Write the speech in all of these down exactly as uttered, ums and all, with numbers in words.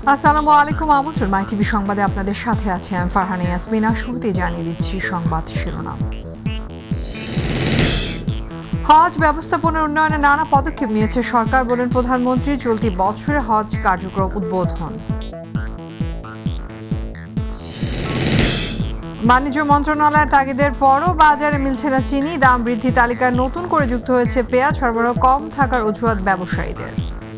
আসসালামু আলাইকুম, আমন্ত্রণ মাইটিভি সংবাদে আপনাদের সাথে আছে আমি ফারহানা ইয়াসমিনা। শুরুতেই জানিয়ে দিচ্ছি সংবাদ শিরোনাম। হজ ব্যবস্থাপনার উন্নয়নে নানা পদক্ষেপ নিয়েছে সরকার, বলেন প্রধানমন্ত্রী। চলতি বছরে হজ কার্যক্রম উদ্বোধন। বাণিজ্য মন্ত্রণালয়ের তাগিদের পরও বাজারে মিলছে না চিনি, দাম বৃদ্ধি তালিকায় নতুন করে যুক্ত হয়েছে পেঁয়াজ, সরবরাহ কম থাকার অজুহাত ব্যবসায়ীদের।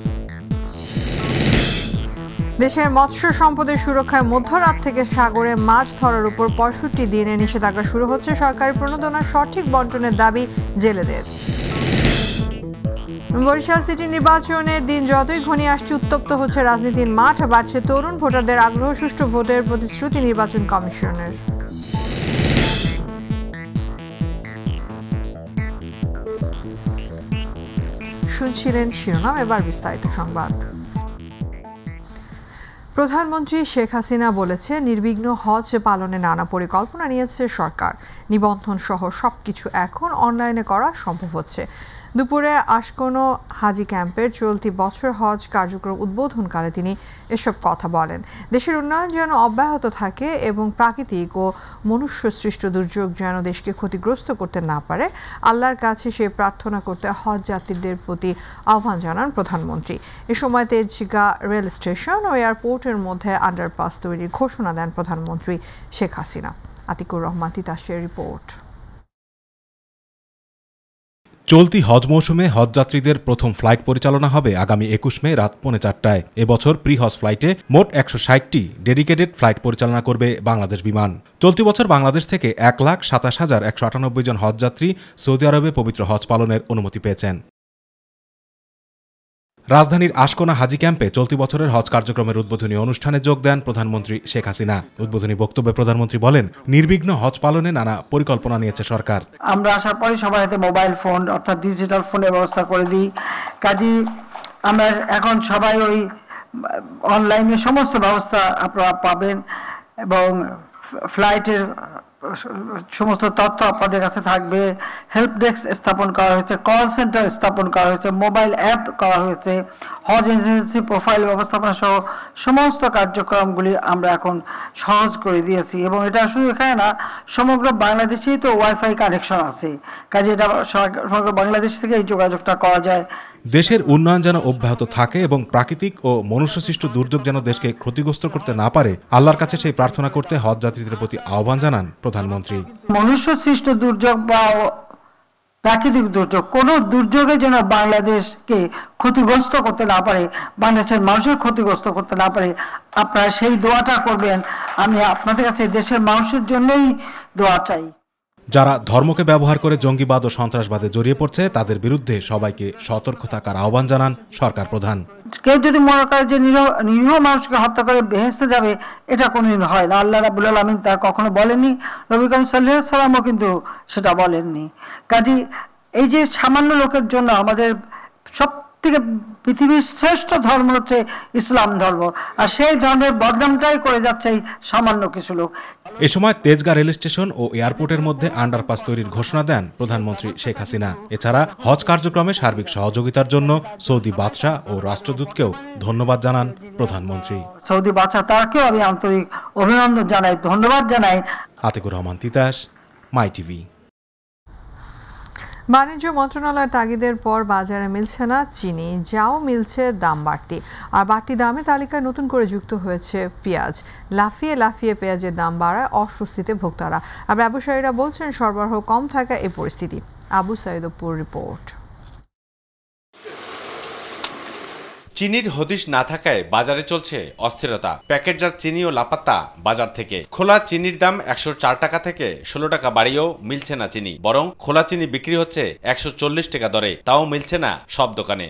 দেশের মৎস্য সম্পদের সুরক্ষায় মধ্যরাত থেকে সাগরে মাছ ধরার উপর পঁয়ষট্টি দিনে নিষেধাজ্ঞা শুরু হচ্ছে। সরকারি প্রণোদনার সঠিক বন্টনের দাবি জেলেদের। বরিশাল সিটি নির্বাচনের দিন যতই ঘনিয়ে আসছে, উত্তপ্ত হচ্ছে রাজনীতির মাঠ, বাড়ছে তরুণ ভোটারদের আগ্রহ, সুষ্ঠু ভোটের প্রতিশ্রুতি নির্বাচন কমিশনের। শুনছিলেন শিরোনাম, এবার বিস্তারিত সংবাদ। প্রধানমন্ত্রী শেখ হাসিনা বলেছে, নির্বিঘ্ন হজ পালনে নানা পরিকল্পনা নিয়েছে সরকার। নিবন্ধন সহ সবকিছু এখন অনলাইনে করা সম্ভব হচ্ছে। দুপুরে আশকোনো হাজি ক্যাম্পের চলতি বছর হজ কার্যক্রম উদ্বোধনকালে তিনি এসব কথা বলেন। দেশের উন্নয়ন যেন অব্যাহত থাকে এবং প্রাকৃতিক ও মনুষ্য সৃষ্ট দুর্যোগ যেন দেশকে ক্ষতিগ্রস্ত করতে না পারে, আল্লাহর কাছে সে প্রার্থনা করতে হজ যাত্রীদের প্রতি আহ্বান জানান প্রধানমন্ত্রী। এ সময় তেজগাঁ রেল স্টেশন ও এয়ারপোর্টের মধ্যে আন্ডারপাস তৈরির ঘোষণা দেন প্রধানমন্ত্রী শেখ হাসিনা। আতিকুর রহমান তিতাসের রিপোর্ট। চলতি হজ মৌসুমে হজযাত্রীদের প্রথম ফ্লাইট পরিচালনা হবে আগামী একুশ মে রাত পৌনে চারটায়। এবছর প্রি হজ ফ্লাইটে মোট একশো ষাটটি ডেডিকেটেড ফ্লাইট পরিচালনা করবে বাংলাদেশ বিমান। চলতি বছর বাংলাদেশ থেকে এক লাখ সাতাশ হাজার একশো আটানব্বই জন হজযাত্রী সৌদি আরবে পবিত্র হজ পালনের অনুমতি পেয়েছেন। রাজধানীর আশকোনা হাজি ক্যাম্পে চলতি বছরের হজ কার্যক্রমের উদ্বোধনী অনুষ্ঠানে যোগ দেন প্রধানমন্ত্রী শেখ হাসিনা। উদ্বোধনী বক্তব্যে প্রধানমন্ত্রী বলেন, নির্বিঘ্ন হজ পালনে নানা পরিকল্পনা নিয়েছে সরকার। আমরা আসার পরে সবাই হাতে মোবাইল ফোন অর্থাৎ ডিজিটাল ফোনের ব্যবস্থা করে দিই। কাজী আমরা এখন সবাই ওই অনলাইনে সমস্ত ব্যবস্থা আপনারা পাবেন এবং ফ্লাইটের সমস্ত তথ্য আপনাদের কাছে থাকবে। হেল্প ডেস্ক স্থাপন করা হয়েছে, কল সেন্টার স্থাপন করা হয়েছে, মোবাইল অ্যাপ করা হয়েছে, হজ এজেন্সি প্রোফাইল ব্যবস্থাপনা সহ সমস্ত কার্যক্রমগুলি আমরা এখন সহজ করে দিয়েছি। এবং এটা শুধু এখানে না, সমগ্র বাংলাদেশেই তো ওয়াইফাই কানেকশন আছে, কাজে এটা সমগ্র বাংলাদেশ থেকে এই যোগাযোগটা করা যায়। দেশের উন্নয়ন যেন অব্যাহত থাকে এবং প্রাকৃতিক ও মনুষ্যসৃষ্ট দুর্যোগ যেন দেশকে ক্ষতিগ্রস্ত করতে না পারে, আল্লাহর কাছে সেই প্রার্থনা করতে হজ যাত্রীদের প্রতি আহ্বান জানান প্রধানমন্ত্রী। মনুষ্যসৃষ্ট দুর্যোগ বা প্রাকৃতিক দুর্যোগ, কোন দুর্যোগে যেন বাংলাদেশকে ক্ষতিগ্রস্ত করতে না পারে, বাংলাদেশের মানুষের ক্ষতিগ্রস্ত করতে না পারে, আপনারা সেই দোয়াটা করবেন। আমি আপনাদের কাছে দেশের মানুষের জন্যই দোয়া চাই। যারা ধর্মকে ব্যবহার করে জঙ্গিবাদ ও সন্ত্রাসবাদে জড়িয়ে পড়ছে, তাদের বিরুদ্ধে সবাইকে সতর্ক থাকার আহ্বান জানান সরকার প্রধান। কেউ যদি মনে করে যে নিরীহ মানুষকে হত্যা করে বেহেশতে যাবে, এটা কোনোদিন হয় না। আল্লাহ রাব্বুল আলামিন তা কখনো বলেননি, নবী করিম সাল্লাল্লাহু আলাইহি ওয়াসাল্লামও কিন্তু সেটা বলেননি। কাজে এই যে সামান্য লোকের জন্য আমাদের সব থেকে পৃথিবীর শ্রেষ্ঠ ধর্ম হচ্ছে ইসলাম ধর্ম, আর সেই ধর্মের বদনামটাই করে যাচ্ছে এই সামান্য কিছু লোক। এ সময় তেজগাঁ রেল স্টেশন ও এয়ারপোর্টের মধ্যে আন্ডারপাস তৈরির ঘোষণা দেন প্রধানমন্ত্রী শেখ হাসিনা। এছাড়া হজ কার্যক্রমে সার্বিক সহযোগিতার জন্য সৌদি বাদশাহ ও রাষ্ট্রদূতকেও ধন্যবাদ জানান প্রধানমন্ত্রী। সৌদি বাদশাহ তাকেও আমি আন্তরিক অভিনন্দন জানাই, ধন্যবাদ জানাই। আতিকুর রহমান তিতাস, মাইটিভি। বাণিজ্য মন্ত্রণালয়ের তাগিদের পর বাজারে মিলছে না চিনি, যাও মিলছে দাম বাড়তি। আর বাড়তি দামে তালিকায় নতুন করে যুক্ত হয়েছে পেঁয়াজ। লাফিয়ে লাফিয়ে পেঁয়াজের দাম বাড়ায় অস্বস্তিতে ভোক্তারা। আর ব্যবসায়ীরা বলছেন সরবরাহ কম থাকা এই পরিস্থিতি। আবু সাইদপুর রিপোর্ট। চিনির হদিশ না থাকায় বাজারে চলছে অস্থিরতা। প্যাকেটজাত চিনিও লাপাত্তা বাজার থেকে। খোলা চিনির দাম একশো চার টাকা থেকে ষোলো টাকা বাড়িয়েও মিলছে না চিনি, বরং খোলা চিনি বিক্রি হচ্ছে একশো চল্লিশ টাকা দরে, তাও মিলছে না সব দোকানে।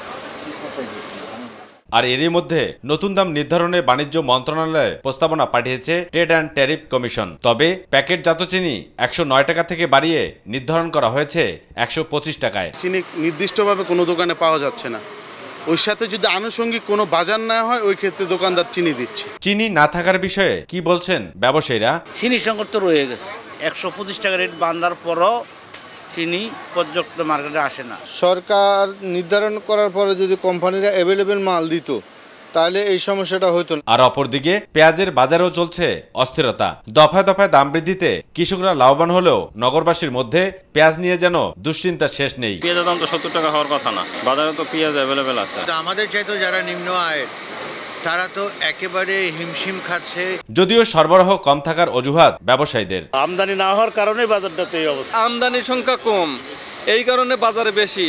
আর এরই মধ্যে নতুন দাম নির্ধারণে বাণিজ্য মন্ত্রণালয়ে প্রস্তাবনা পাঠিয়েছে ট্রেড অ্যান্ড ট্যারিফ কমিশন। তবে প্যাকেটজাত চিনি একশো নয় টাকা থেকে বাড়িয়ে নির্ধারণ করা হয়েছে একশো পঁচিশ টাকায়। চিনি নির্দিষ্টভাবে কোনো দোকানে পাওয়া যাচ্ছে না, ওই সাথে যদি আনুষঙ্গিক কোনো বাজার না হয়, ওই ক্ষেত্রে দোকানদার চিনি দিচ্ছে। চিনি না থাকার বিষয়ে কি বলছেন ব্যবসায়ীরা? চিনি সংকট তো রয়ে গেছে, একশো পঁচিশ টাকা রেট বাঁধার পরও চিনি পর্যাপ্ত মার্কেটে আসে না। সরকার নির্ধারণ করার পরে যদি কোম্পানিরা অ্যাভেলেবেল মাল দিত, তাহলে এই সমস্যাটা হতো না। আর অপরদিকে পেঁয়াজের বাজারেও চলছে অস্থিরতা। দফায় দফায় দাম বৃদ্ধিতে কৃষকরা লাভবান হলেও নগরবাসীর মধ্যে পেঁয়াজ নিয়ে যেন দুশ্চিন্তা শেষ নেই। পেঁয়াজের দাম তো সত্তর টাকা হওয়ার কথা না, বাজারে তো পেঁয়াজ অ্যাভেলেবেল আছে। আমাদের চাইতো যারা নিম্ন আয়ের তারা তো একেবারে হিমশিম খাচ্ছে। যদিও সরবরাহ কম থাকার অজুহাত ব্যবসায়ীদের। আমদানি না হওয়ার কারণে বাজারটাতে এই অবস্থা। আমদানির সংখ্যা কম, এই কারণে বাজারে বেশি।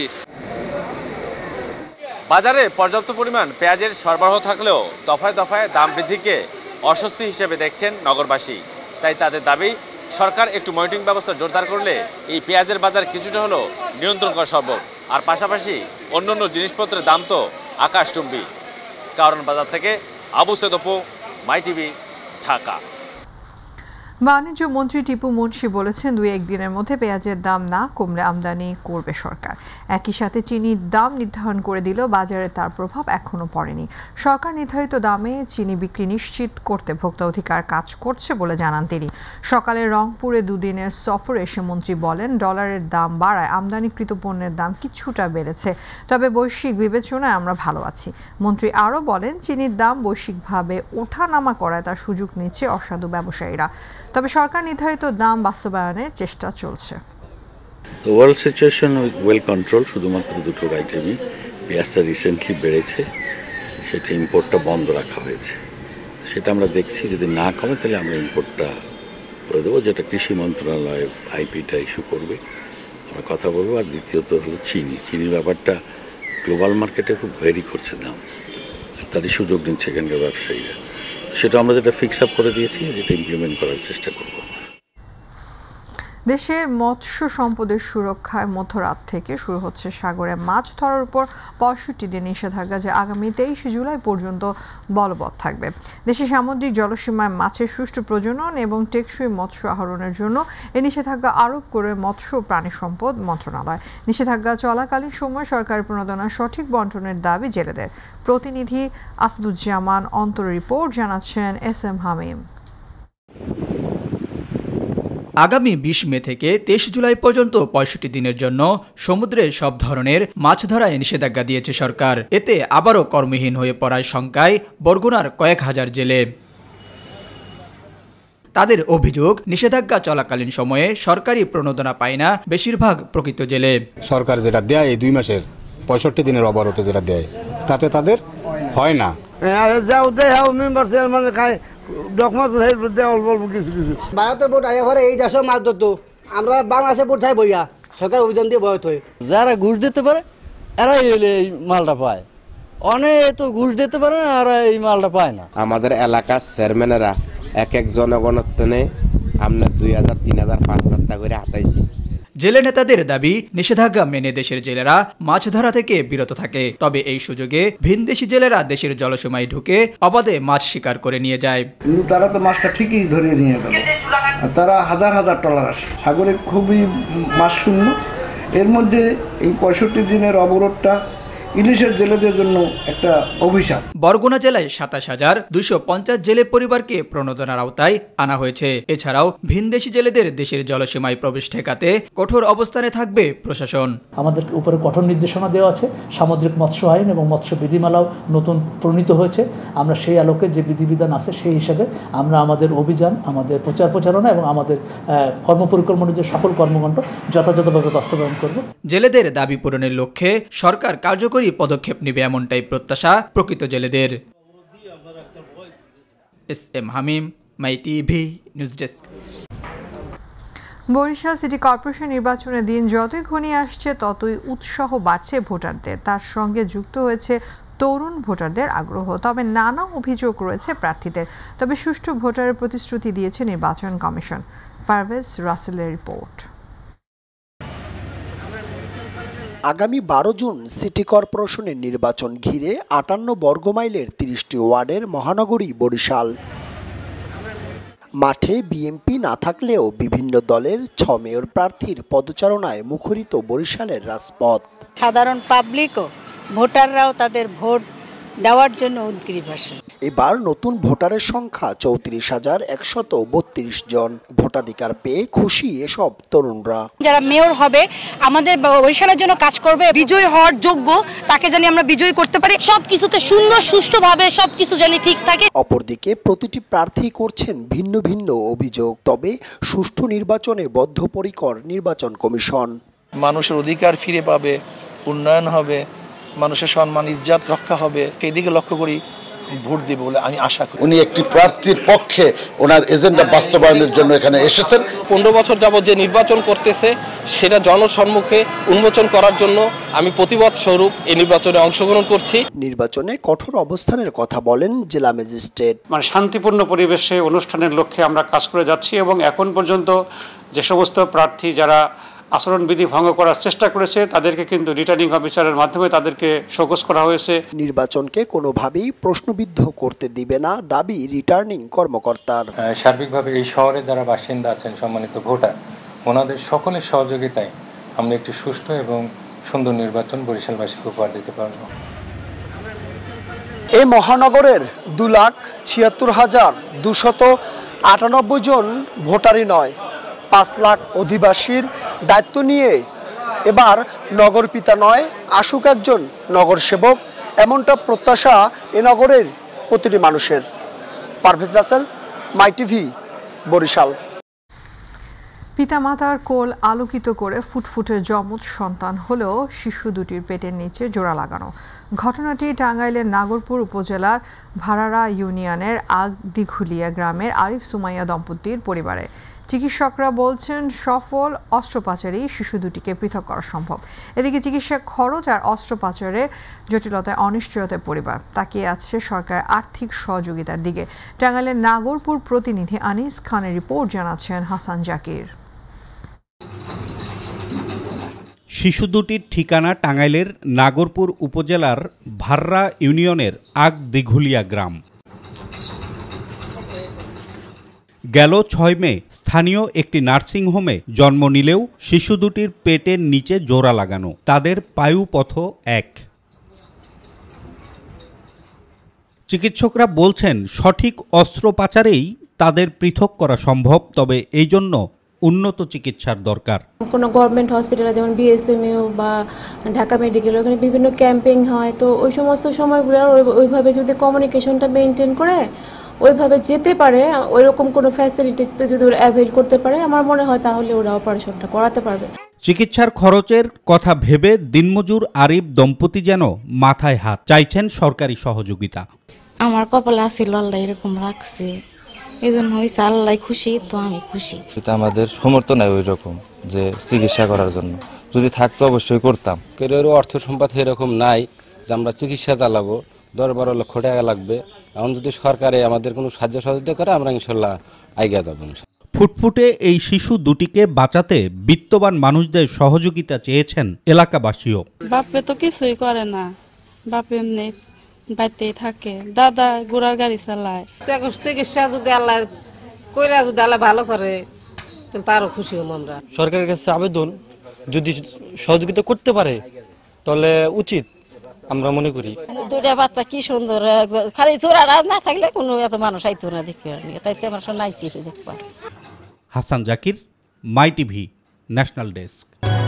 বাজারে পর্যাপ্ত পরিমাণ পেঁয়াজের সরবরাহ থাকলেও দফায় দফায় দাম বৃদ্ধিকে অস্বস্তি হিসেবে দেখছেন নগরবাসী। তাই তাদের দাবি, সরকার একটু মনিটরিং ব্যবস্থা জোরদার করলে এই পেঁয়াজের বাজার কিছুটা হলেও নিয়ন্ত্রণ করা সম্ভব। আর পাশাপাশি অন্যান্য জিনিসপত্রের দাম তো আকাশচুম্বী। কারণ বাজার থেকে আবু সেদপু, মাইটিভি, ঢাকা। বাণিজ্য মন্ত্রী টিপু মুন্সি বলেছেন, দুই একদিনের মধ্যে পেঁয়াজের দাম না কমলে আমদানি করবে সরকার। একই সাথে চিনির দাম নির্ধারণ করে দিলেও বাজারে তার প্রভাব এখনো পড়েনি। সরকার নির্ধারিত দামে চিনি বিক্রি নিশ্চিত করতে ভোক্তা অধিকার কাজ করছে বলে জানান তিনি। সকালে রংপুরে দুদিনের সফরে এসে মন্ত্রী বলেন, ডলারের দাম বাড়ায় আমদানিকৃত পণ্যের দাম কিছুটা বেড়েছে, তবে বৈশ্বিক বিবেচনায় আমরা ভালো আছি। মন্ত্রী আরও বলেন, চিনির দাম বৈশ্বিকভাবে ওঠানামা করায় তার সুযোগ নিচ্ছে অসাধু ব্যবসায়ীরা। তবে সরকার নির্ধারিত দাম বাস্তবায়নের চেষ্টা চলছে। The world situation well controlled, শুধুমাত্র দুটো আইটেমই পেঁয়াজটা রিসেন্টলি বেড়েছে, সেটা ইম্পোর্টটা বন্ধ রাখা হয়েছে। সেটা আমরা দেখছি, যদি না কমে তাহলে আমরা ইম্পোর্টটা করে দেবো, যেটা কৃষি মন্ত্রণালয় আইপিটা ইস্যু করবে, আমরা কথা বলবো। আর দ্বিতীয়ত হলো চিনি চিনির ব্যাপারটা গ্লোবাল মার্কেটে খুব ভেরি করছে দাম, তারই সুযোগ নিচ্ছে এখানকার ব্যবসায়ীরা। সেটা আমরা যেটা ফিক্স আপ করে দিয়েছি, যেটা ইমপ্লিমেন্ট করার চেষ্টা করব। দেশের মৎস্য সম্পদের সুরক্ষায় মধ্যরাত থেকে শুরু হচ্ছে সাগরে মাছ ধরার উপর পঁয়ষট্টি দিন নিষেধাজ্ঞা, যা আগামী তেইশে জুলাই পর্যন্ত বলবৎ থাকবে। দেশে সামুদ্রিক জলসীমায় মাছের সুষ্ঠু প্রজনন এবং টেকসই মৎস্য আহরণের জন্য এ নিষেধাজ্ঞা আরোপ করে মৎস্য ও প্রাণী সম্পদ মন্ত্রণালয়। নিষেধাজ্ঞা চলাকালীন সময় সরকারি প্রণোদনার সঠিক বন্টনের দাবি জেলেদের। প্রতিনিধি আসাদুজ্জামান অন্তর রিপোর্ট জানাচ্ছেন এস এম হামিম। আগামী বিশ মে থেকে তেইশ জুলাই পর্যন্ত পঁয়ষট্টি দিনের জন্য সমুদ্রে সব ধরনের মাছ ধরায় নিষেধাজ্ঞা দিয়েছে সরকার। এতে আবারও কর্মহীন হয়ে পড়ার শঙ্কায় বরগুনার কয়েক হাজার জেলে। তাদের অভিযোগ, নিষেধাজ্ঞা চলাকালীন সময়ে সরকারি প্রণোদনা পায় না বেশিরভাগ প্রকৃত জেলে। সরকার যেটা দেয় এই দুই মাসের পঁয়ষট্টি দিনের অবরত যেটা দেয়, তাতে তাদের হয় না। ভারতের বোট আগে পরে এই দেশে মাছ ধরতো, আমরা বাংলাদেশের বোট থাই বইয়া সরকার অভিযান দিয়ে বয়ত হই। যারা ঘুষ দিতে পারে এরা এই মালটা পায়, অনেক তো ঘুষ দিতে পারে না, আর এই মালটা পায় না। আমাদের এলাকার চেয়ারম্যানেরা এক এক জনগণের আমরা দুই হাজার তিন হাজার পাঁচ হাজার টাকা করে হাতাইছি। জেলে নেতাদের দাবি, নিষেধাজ্ঞা মেনে দেশের জেলেরা মাছ ধরা থেকে বিরত থাকে, তবে এই সুযোগে ভিনদেশি জেলেরা দেশের জলসীমায় ঢুকে অবাধে মাছ শিকার করে নিয়ে যায়। কিন্তু তারা তো মাছটা ঠিকই ধরে নিয়ে গেল, তারা হাজার হাজার ট্রলার আসে, সাগরে খুবই মাছ শূন্য। এর মধ্যে এই পঁয়ষট্টি দিনের অবরোধটা ইলিশের জেলেদের জন্য একটা অভিশাপ। বরগুনা জেলায় সাতাশ হাজার দুইশো পঞ্চাশ জেলে পরিবারকে প্রণোদনার আওতায় আনা হয়েছে। এছাড়াও ভিনদেশি জেলেদের দেশের জলসীমায় প্রবেশ ঠেকাতে কঠোর অবস্থানে থাকবে প্রশাসন। আমাদের উপরে কঠোর নির্দেশনা দেওয়া আছে। সামুদ্রিক মৎস্য আইন এবং মৎস্য বিধিমালাও নতুন প্রণীত হয়েছে। আমরা সেই আলোকে যে বিধিবিধান আছে সেই হিসাবে আমরা আমাদের অভিযান, আমাদের প্রচার প্রচারণা এবং আমাদের কর্মপরিকল্পনার যে সকল কর্মকাণ্ড যথাযথভাবে বাস্তবায়ন করব। জেলেদের দাবি পূরণের লক্ষ্যে সরকার কার্যকরী পদক্ষেপ নেবে, এমনটাই প্রত্যাশা প্রকৃত জেলেদের। S M Hamim, MyTV news desk. Barishal city corporation নির্বাচনের দিন যতই ঘনিয়ে আসছে ততই উৎসাহ বাড়ছে ভোটারদের। তার সঙ্গে যুক্ত হয়েছে তরুণ ভোটারদের আগ্রহ। তবে নানা অভিযোগ রয়েছে প্রার্থীদের। তবে সুষ্ঠু ভোটারের প্রতিশ্রুতি দিয়েছে নির্বাচন কমিশন। পারভেজ রাসেলের রিপোর্ট। আগামী বারো জুন সিটি কর্পোরেশনের নির্বাচন ঘিরে আটান্ন বর্গমাইলের তিরিশটি ওয়ার্ডের মহানগরী বরিশাল। মাঠে বিএনপি না থাকলেও বিভিন্ন দলের ছ মেয়র প্রার্থীর পদচারণায় মুখরিত বরিশালের রাজপথ। সাধারণ পাবলিকও ভোটাররাও তাদের ভোট দেওয়ার জন্য উদ্গ্রীব আসে। এবার নতুন ভোটারের সংখ্যা চৌত্রিশ হাজার একশত বত্রিশ জন। ভোটাধিকার পেয়ে খুশি এসব তরুণরা। যারা মেয়র হবে আমাদের বরিশালের জন্য কাজ করবে, বিজয় হওয়ার যোগ্য, তাকে জানি আমরা বিজয় করতে পারি, সবকিছুতে সুন্দর সুষ্ঠুভাবে সবকিছু জানি ঠিক থাকে। অপরদিকে প্রতিটি প্রার্থী করছেন ভিন্ন ভিন্ন অভিযোগ, তবে সুষ্ঠু নির্বাচনে বদ্ধপরিকর নির্বাচন কমিশন। মানুষের অধিকার ফিরে পাবে, উন্নয়ন হবে, মানুষের সম্মান ইজ্জত রক্ষা হবে, সেই দিকে লক্ষ্য করি ভোট দিব বলে আমি আশা করি। উনি একটি প্রার্থীর পক্ষে ওনার এজেন্ডা বাস্তবায়নের জন্য এখানে এসেছেন। পনেরো বছর যাবত যে নির্বাচন করতেছে সেটা জনসম্মুখে উন্মোচন করার জন্য আমি প্রতিবাদ স্বরূপ এই নির্বাচনে অংশগ্রহণ করছি। নির্বাচনে কঠোর অবস্থানের কথা বলেন জেলা ম্যাজিস্ট্রেট। মানে শান্তিপূর্ণ পরিবেশে অনুষ্ঠানের লক্ষ্যে আমরা কাজ করে যাচ্ছি এবং এখন পর্যন্ত যে সমস্ত প্রার্থী যারা আচরণবিধি ভঙ্গ করার চেষ্টা করেছে তাদেরকে কিন্তু রিটার্নিং অফিসারের মাধ্যমে তাদেরকে শোকজ করা হয়েছে। নির্বাচনকে কোনোভাবেই প্রশ্নবিদ্ধ করতে দিবে না দাবি রিটার্নিং কর্মকর্তার। সার্বিকভাবে এই শহরে যারা বাসিন্দা আছেন, সম্মানিত ভোটার, ওনাদের সকলের সহযোগিতায় আমরা একটি সুষ্ঠু এবং সুন্দর নির্বাচন বরিশালবাসীকে উপহার দিতে পারব। এই মহানগরের দু লাখ ছিয়াত্তর হাজার দুশত আটানব্বই জন ভোটারই নয়, পাঁচ লাখ অধিবাসীর দায়িত্ব নিয়ে এবার নগর পিতা নয় আসুক একজন নগর সেবক, এমনটা প্রত্যাশা এ নগরের প্রতিটি মানুষের। পারভেজ রাসেল, মাইটিভি, বরিশাল। পিতামাতার কোল আলোকিত করে ফুটফুটে যমজ সন্তান হলেও শিশু দুটির পেটের নিচে জোড়া লাগানো। ঘটনাটি টাঙ্গাইলের নাগরপুর উপজেলার ভাড়ারা ইউনিয়নের আগদিঘুলিয়া গ্রামের আরিফ সুমাইয়া দম্পতির পরিবারে। চিকিৎসকরা বলছেন সফল অস্ত্রোপচারেই শিশু দুটিকে পৃথক করা সম্ভব। এদিকে চিকিৎসা খরচ আর অস্ত্রোপচারের জটিলতায় অনিশ্চয়তায় পরিবার তাকিয়ে আছে সরকারের আর্থিক সহযোগিতার দিকে। টাঙ্গাইলের নাগরপুর প্রতিনিধি আনিস খানের রিপোর্ট জানাচ্ছেন হাসান জাকির। শিশু দুটির ঠিকানা টাঙ্গাইলের নাগরপুর উপজেলার ভাররা ইউনিয়নের আগদিঘুলিয়া গ্রাম। গেল ছয় মে স্থানীয় একটি নার্সিংহোমে জন্ম নিলেও শিশু দুটির পেটের নিচে জোড়া লাগানো। তাদের পায়ুপথ এক। চিকিৎসকরা বলছেন সঠিক অস্ত্রোপচারেই তাদের পৃথক করা সম্ভব, তবে এই জন্য উন্নত চিকিৎসার দরকার। কোনো গভর্নমেন্ট হসপিটালে যেমন বিএসএমইউ বা ঢাকা মেডিকেল, ওখানে বিভিন্ন ক্যাম্পেইন হয়, তো ওই সমস্ত সময়গুলো ওইভাবে যদি কমিউনিকেশনটা মেনটেন করে ওইভাবে যেতে পারে, ওইরকম কোনো ফ্যাসিলিটি যদি ওরা অ্যাভেল করতে পারে, আমার মনে হয় তাহলে ওরা অপারেশনটা করাতে পারবে। চিকিৎসার খরচের কথা ভেবে দিনমজুর আরিফ দম্পতি যেন মাথায় হাত, চাইছেন সরকারি সহযোগিতা। আমার কপালে আসিল আল্লাহ এরকম রাখছে, এই জন্য হয়েছে আল্লাহ খুশি, তো আমি খুশি। আমাদের সমর্থন নাই ওই রকম যে চিকিৎসা করার জন্য, যদি থাকতো অবশ্যই করতাম। কেউ অর্থ সম্পদ এরকম নাই যে আমরা চিকিৎসা চালাবো, দশ বারো লক্ষ টাকা লাগবে। এখন যদি সরকারে আমাদের কোনো সাহায্য সহযোগিতা করে আমরা ইনশাল্লাহ আইগা যাবো। ফুটফুটে এই শিশু দুটিকে বাঁচাতে বিত্তবান মানুষদের সহযোগিতা চেয়েছেন এলাকাবাসীও। বাপে তো কিছুই করে না, বাপে এমনি বাড়িতেই থাকে, দাদা ঘোড়ার গাড়ি চালায়। চিকিৎসা যদি আল্লাহ কইরা যদি আল্লাহ ভালো করে তাহলে তারও খুশি হব আমরা। সরকারের কাছে আবেদন, যদি সহযোগিতা করতে পারে তাহলে উচিত আমরা মনে করি। দুটা বাচ্চা কি সুন্দর, খালি চোরা না থাকলে কোনো এত মানুষ আইতো না দেখবে, তাইতে আমরা সব নাইছি দেখবা। Hasan Zakir, MyTV, national desk.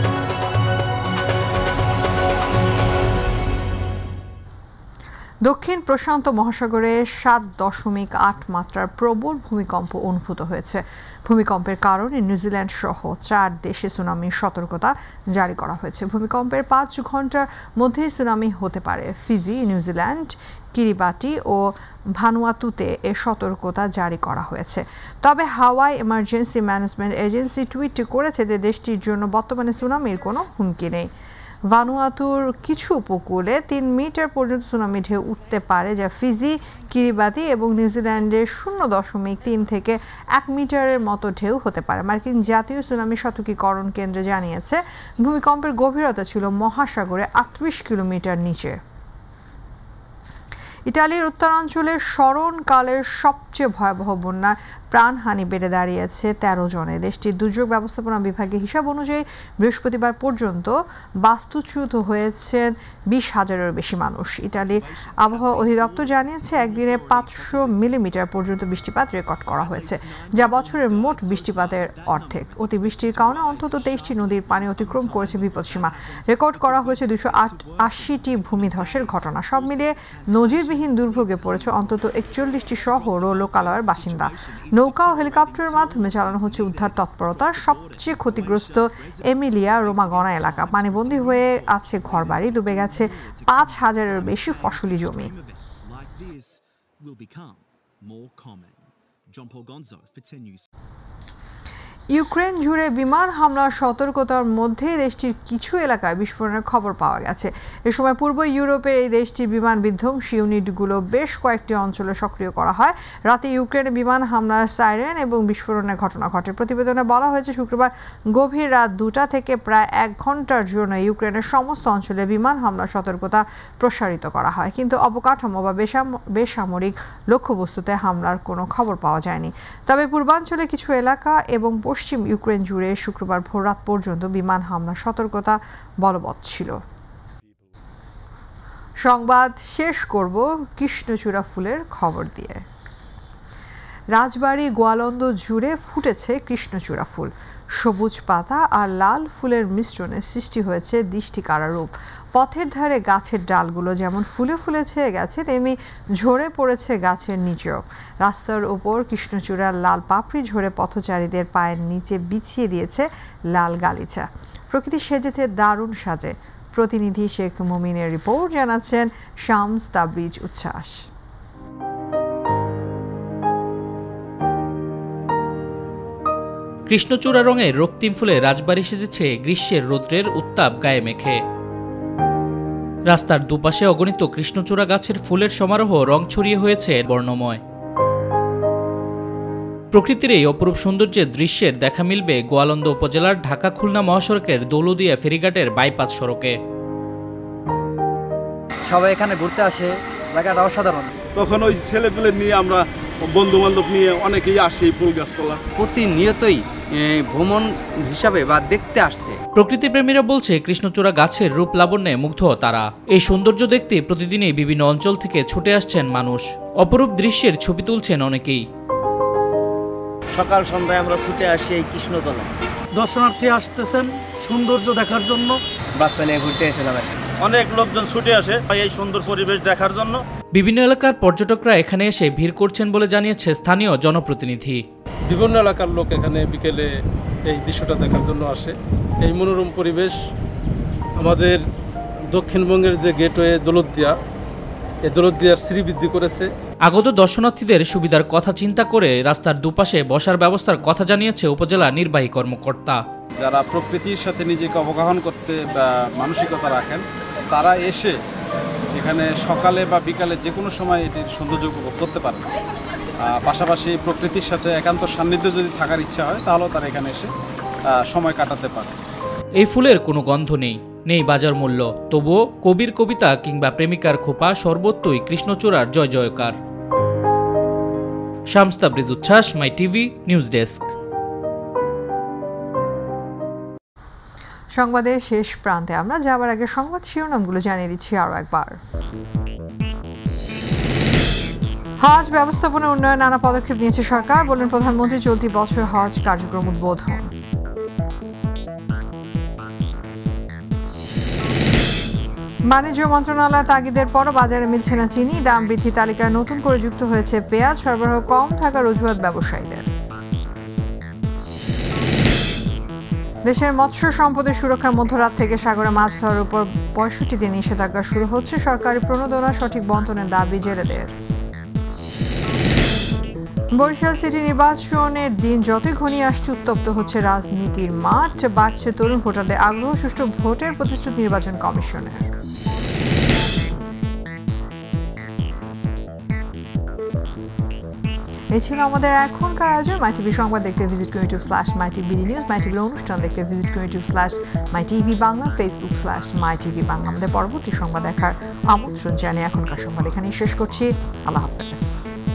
দক্ষিণ প্রশান্ত মহাসাগরে সাত দশমিক আট মাত্রার প্রবল ভূমিকম্প অনুভূত হয়েছে। ভূমিকম্পের কারণে নিউজিল্যান্ড সহ চার দেশে সুনামির সতর্কতা জারি করা হয়েছে। ভূমিকম্পের পাঁচ ঘন্টার মধ্যেই সুনামি হতে পারে। ফিজি, নিউজিল্যান্ড, কিরিবাটি ও ভানুয়াতুতে এ সতর্কতা জারি করা হয়েছে। তবে Hawaii emergency management agency tweet করেছে যে দেশটির জন্য বর্তমানে সুনামির কোনো হুমকি নেই। ভানুয়াতুর কিছু উপকূলে তিন মিটার পর্যন্ত সুনামি ঢেউ উঠতে পারে, যা ফিজি, কিরিবাতি এবং নিউজিল্যান্ডের শূন্য দশমিক তিন থেকে এক মিটারের মতো ঢেউ হতে পারে। মার্কিন জাতীয় সুনামি সতর্কীকরণ কেন্দ্র জানিয়েছে ভূমিকম্পের গভীরতা ছিল মহাসাগরে আটত্রিশ কিলোমিটার নিচে। ইতালির উত্তরাঞ্চলের স্মরণকালের সবচেয়ে ভয়াবহ বন্যায় প্রাণহানি বেড়ে দাঁড়িয়েছে তেরো জনে। দেশটির দুর্যোগ ব্যবস্থাপনা বিভাগের হিসাব অনুযায়ী বৃহস্পতিবার পর্যন্ত বাস্তুচ্যুত হয়েছেন বিশ হাজারের বেশি মানুষ। ইটালির আবহাওয়া অধিদপ্তর জানিয়েছে একদিনে পাঁচশো মিলিমিটার পর্যন্ত বৃষ্টিপাত রেকর্ড করা হয়েছে, যা বছরের মোট বৃষ্টিপাতের অর্ধেক। অতিবৃষ্টির কারণে অন্তত তেইশটি নদীর পানি অতিক্রম করেছে বিপদসীমা। রেকর্ড করা হয়েছে দুশো আশিটি ভূমিধসের ঘটনা। সব মিলিয়ে নজিরবিহীন দুর্ভোগে পড়েছে অন্তত একচল্লিশটি শহর ও লোকালয়ের বাসিন্দা। নৌকা ও হেলিকপ্টারের মাধ্যমে চালানো হচ্ছে উদ্ধার তৎপরতা। সবচেয়ে ক্ষতিগ্রস্ত এমিলিয়া রোমাগনা এলাকা। পানিবন্দী হয়ে আছে ঘরবাড়ি, ডুবে গেছে পাঁচ হাজারের বেশি ফসলি জমি। ইউক্রেন জুড়ে বিমান হামলার সতর্কতার মধ্যে দেশটির কিছু এলাকায় বিস্ফোরণের খবর পাওয়া গেছে। এ সময় পূর্ব ইউরোপের এই দেশটির বিমান বিধ্বংসী ইউনিটগুলো বেশ কয়েকটি অঞ্চলে সক্রিয় করা হয়। রাতে ইউক্রেনে বিমান হামলার সাইরেন এবং বিস্ফোরণের ঘটনা ঘটে। প্রতিবেদনে বলা হয়েছে শুক্রবার গভীর রাত দুটা থেকে প্রায় এক ঘন্টার জন্য ইউক্রেনের সমস্ত অঞ্চলে বিমান হামলার সতর্কতা প্রসারিত করা হয়, কিন্তু অবকাঠামো বা বেসামরিক লক্ষ্যবস্তুতে হামলার কোনো খবর পাওয়া যায়নি। তবে পূর্বাঞ্চলে কিছু এলাকা এবং পশ্চিম ইউক্রেন জুড়ে শুক্রবার ভোররাত পর্যন্ত বিমান হামলার সতর্কতা বলবৎ ছিল। সংবাদ শেষ করব কৃষ্ণচূড়া ফুলের খবর দিয়ে। রাজবাড়ী গোয়ালন্দ জুড়ে ফুটেছে কৃষ্ণচূড়া ফুল। সবুজ পাতা আর লাল ফুলের মিশ্রণে সৃষ্টি হয়েছে দৃষ্টিকাড়া রূপ। পথের ধারে গাছের ডালগুলো যেমন ফুলে ফুলে ছেয়ে গেছে, তেমনি ঝরে পড়েছে গাছের নিচেও। রাস্তার ওপর কৃষ্ণচূড়ার লাল পাপড়ি ঝরে পথচারীদের পায়ের নিচে বিছিয়ে দিয়েছে লাল গালিচা। প্রকৃতি সেজেছে দারুণ সাজে। প্রতিনিধি শেখ মুমিনের রিপোর্ট, জানাচ্ছেন শামস তাবরিজ উচ্ছ্বাস। কৃষ্ণচূড়া রঙের রক্তিম ফুলে রাজবাড়ি সেজেছে গ্রীষ্মের রৌদ্রের উত্তাপ গায়ে মেখে। রাস্তার দুপাশে অগণিত কৃষ্ণচূড়া গাছের ফুলের সমারোহ রং ছড়িয়ে হয়েছে বর্ণময়। প্রকৃতির এই অপরূপ সৌন্দর্যের দৃশ্যের দেখা মিলবে গোয়ালন্দ উপজেলার ঢাকা খুলনা মহাসড়কের দৌলদিয়া ফেরিঘাটের বাইপাস সড়কে। সবাই এখানে ঘুরতে আসে, জায়গাটা অসাধারণ। তখন ওই ছেলেপেলে নিয়ে আমরা বন্ধু বান্ধব নিয়ে অনেকেই আসে ফুল গাছতলা। প্রতিনিয়তই ভ্রমণ হিসাবে বা দেখতে আসছে। প্রকৃতি প্রেমীরা বলছে কৃষ্ণচূড়া গাছের রূপ লাবণ্যে মুগ্ধ তারা। এই সৌন্দর্য দেখতে প্রতিদিনই বিভিন্ন অঞ্চল থেকে ছুটে আসছেন মানুষ। অপরূপ দৃশ্যের ছবি তুলছেন অনেকেই। সকাল সন্ধ্যায় আমরা ছুটে আসি এই কৃষ্ণতলা। দর্শনার্থী আসতেছেন সৌন্দর্য দেখার জন্য। বাচ্চা নিয়ে ঘুরতে এসেছিলাম। অনেক লোকজন ছুটে আসে এই সুন্দর পরিবেশ দেখার জন্য। বিভিন্ন এলাকার পর্যটকরা এখানে এসে ভিড় করছেন বলে জানিয়েছে স্থানীয় জনপ্রতিনিধি। বিভিন্ন এলাকার লোক এখানে বিকেলে এই দৃশ্যটা দেখার জন্য আসে। এই মনোরম পরিবেশ আমাদের দক্ষিণবঙ্গের যে গেটওয়ে দৌলতদিয়া, এই দৌলতদিয়ার শ্রীবৃদ্ধি করেছে। আগত দর্শনার্থীদের সুবিধার কথা চিন্তা করে রাস্তার দুপাশে বসার ব্যবস্থার কথা জানিয়েছে উপজেলা নির্বাহী কর্মকর্তা। যারা প্রকৃতির সাথে নিজেকে অবগাহন করতে বা মানসিকতা রাখেন, তারা এসে এখানে সকালে বা বিকালে যে কোনো সময় এটির সৌন্দর্য উপভোগ করতে পারেন। পাশাপাশি প্রকৃতির সাথে একান্ত সান্নিধ্য যদি থাকার ইচ্ছা হয়, তাহলেও তারা এখানে এসে সময় কাটাতে পারে। এই ফুলের কোনো গন্ধ নেই, নেই বাজার মূল্য, তবুও কবির কবিতা কিংবা প্রেমিকার খোপা সর্বত্রই কৃষ্ণচূড়ার জয় জয়কার। শামস তাবরিজ উচ্ছ্বাস, মাই টিভি নিউজ ডেস্ক। সংবাদের শেষ প্রান্তে আমরা যাবার আগে সংবাদ শিরোনামগুলো জানিয়ে দিচ্ছি আরও একবার। হজ ব্যবস্থাপনা উন্নয়ন নানা পদক্ষেপ নিয়েছে সরকার, বলেন প্রধানমন্ত্রী। চলতি বছর হজ কার্যক্রম উদ্বোধন। বাণিজ্য মন্ত্রণালয় তাগিদের পরও বাজারে মিলছে না চিনি। দাম বৃদ্ধি তালিকায় নতুন করে যুক্ত হয়েছে পেঁয়াজ। সরবরাহ কম থাকার অজুহাত ব্যবসায়ীদের। দেশের মৎস্য সম্পদের সুরক্ষার মধ্যরাত থেকে সাগরে মাছ ধরার উপর পঁয়ষট্টি দিন নিষেধাজ্ঞা শুরু হচ্ছে। সরকারি প্রণোদনা সঠিক বন্টনের দাবি জেলেদের। বরিশাল সিটি নির্বাচনের দিন যতই ঘনিয়ে আসছে, উত্তপ্ত হচ্ছে রাজনীতির মাঠ। বাড়ছে তরুণ ভোটারদের আগ্রহ। সুষ্ঠু ভোটের প্রতিশ্রুতি নির্বাচন কমিশনের। এই ছিল আমাদের এখনকার আয়োজন। মাইটিভি সংবাদ দেখতে ভিজিট করুন ইউটিউব স্ল্যাশ মাইটিভিডি নিউজ। মাইটিভি অনুষ্ঠান দেখতে ভিজিট করুন YouTube slash MyTV Bangla, Facebook slash MyTV Bangla. আমাদের পরবর্তী সংবাদ দেখার আমন্ত্রণ জানিয়ে এখনকার সংবাদ এখানেই শেষ করছি। আল্লাহ হাফেজ।